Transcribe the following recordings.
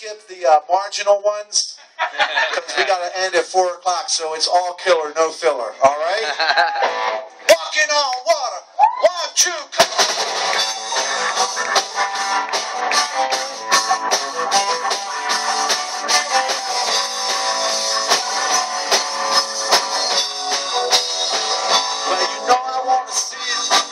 skip the marginal ones because we got to end at 4 o'clock, so it's all killer, no filler. All right? Walking on water. 1, 2, come Well, you know I want to see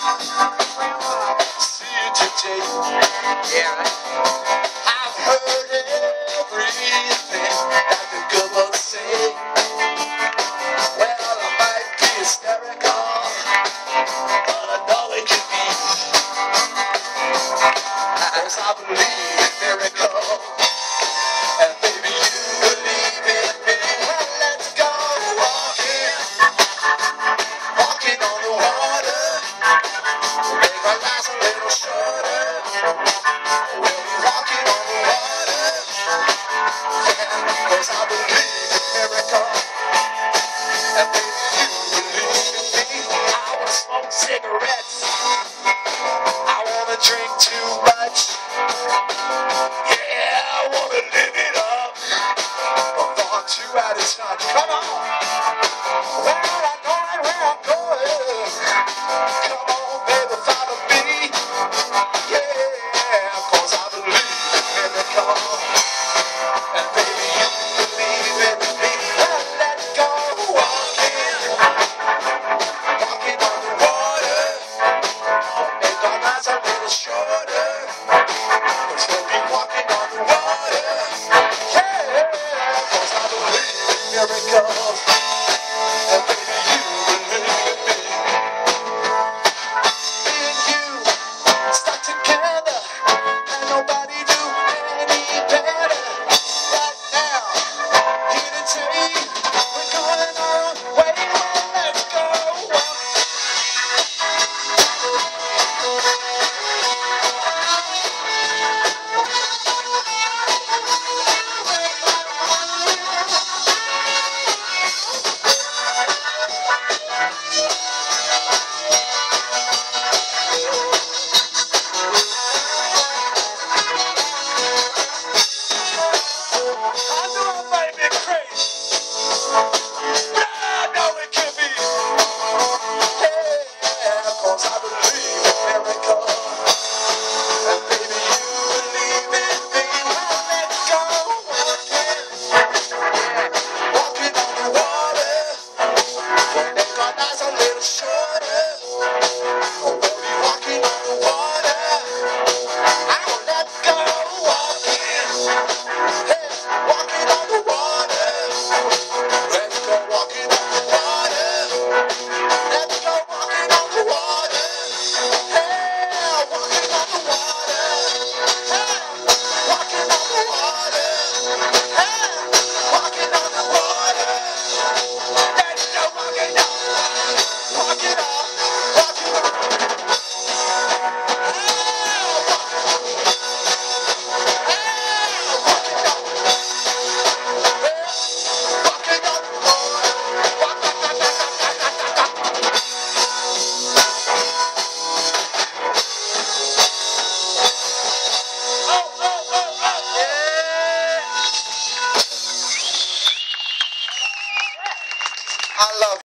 you today. Yeah, right. I've heard everything that the good books say. Well, I might be hysterical, but I know it can be. 'Cause I believe in miracles, and baby you believe in me. Well, let's go walking on the water. Make our lives a little shorter. We'll be walking on the water. Cause I believe in miracles, and baby you believe in me. I wanna smoke cigarettes, I wanna drink too much. Yeah, I wanna live it up, but far too out of touch. Come on, well I know where I'm going. Come on baby, follow me. Yeah, cause I believe in miracles, and baby you believe in me. Well, let's go walking on the water. Make our lives a little shorter. Cause we'll be walking on the water. Yeah, cause I believe in miracles, and baby you believe in me. Me and you stuck together, and nobody do any better. Right now, here to tell you, we're going our own way. Well, let's go. I know